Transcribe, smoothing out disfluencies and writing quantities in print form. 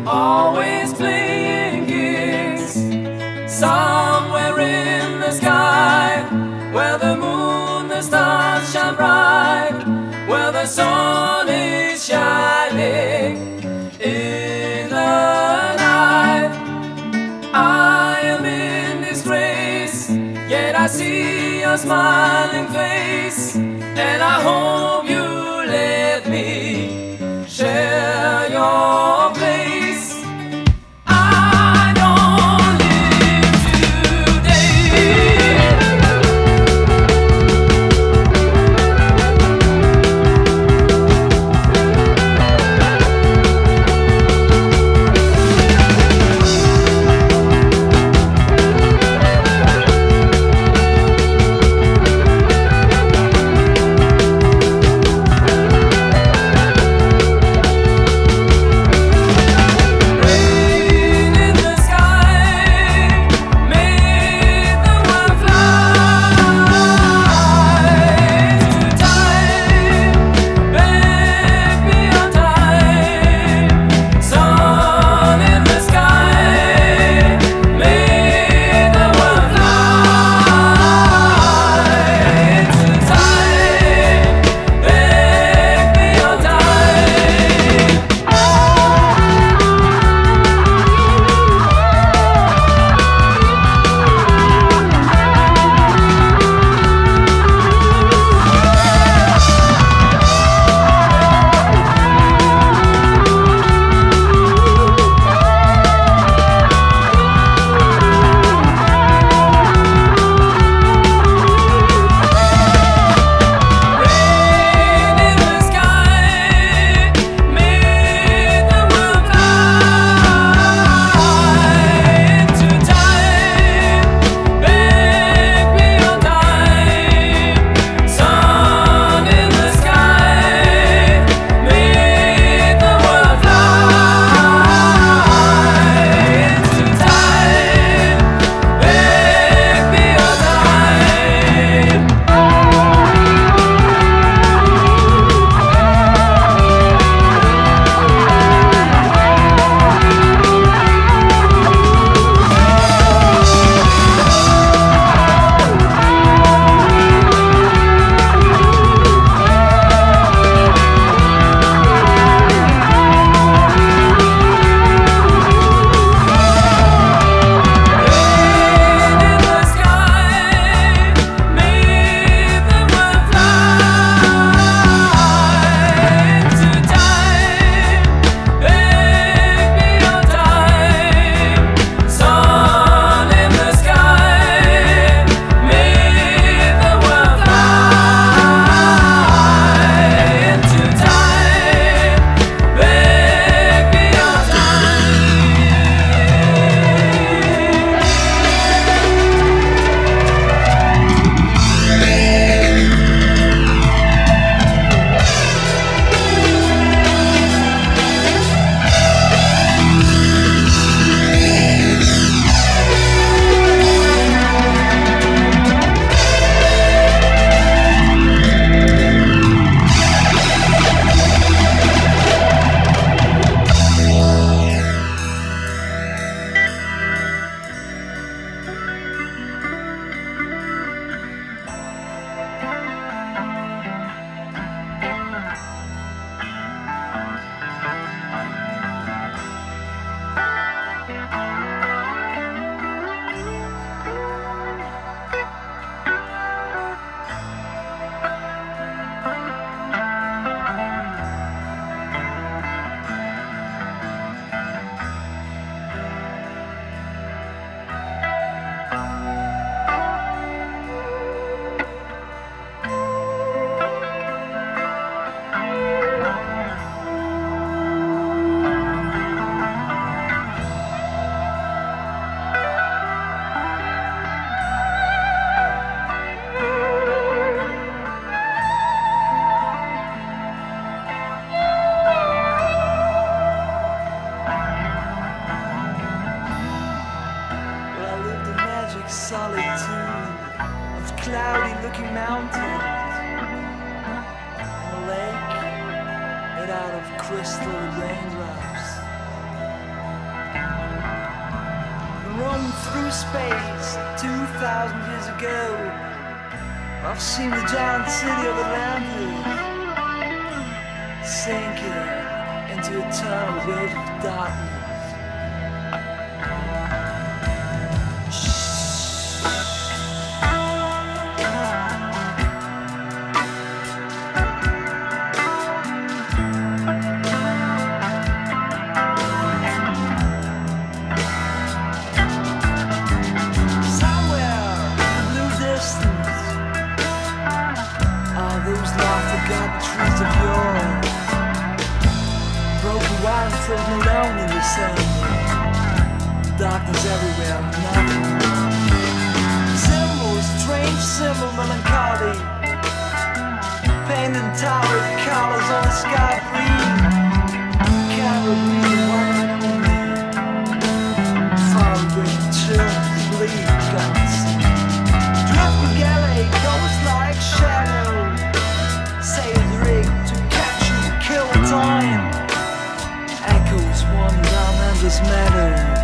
always playing gigs somewhere in the sky, where the moon, the stars shine bright, where the sun is shining in the night. I am in disgrace, yet I see your smiling face, and I hope you let me share your place. I don't live cloudy looking mountains and a lake made out of crystal raindrops. space 2,000 years ago. I've seen the giant city of Atlantis sinking into a eternal wave of darkness. Those long-forgotten trees of yore, broken wine sitting alone in the sun. Darkness everywhere, nothing. Symbol, strange symbol, melancholy. Painted tower colors on the sky green. Candle green, one and only. Far away, chills, bleed, guns. Drifting galley, ghost like shadow. Time echoes one down endless meadow.